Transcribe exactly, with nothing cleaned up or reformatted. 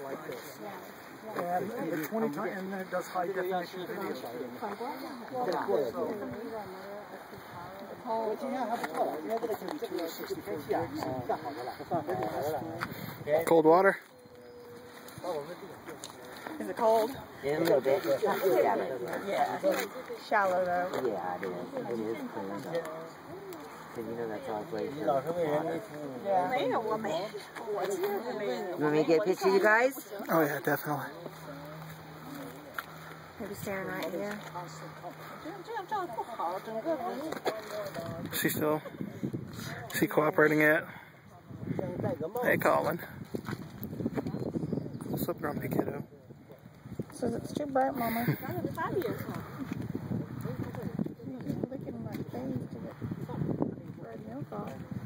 like this. And, and the twenty times, and then it does high definition video. Cold water? Is it cold? Yeah, a little bit. It's not too shallow. Yeah. Shallow though. Yeah, it is. It is clear though. Because you know that's all glacier. Yeah. You want me to get a picture of you guys? Oh yeah, definitely. Maybe standing right here. She still, she cooperating yet? Hey Colin. Slip around me, kiddo. Says it's too bright, Mama. She's licking my face to get red milk off.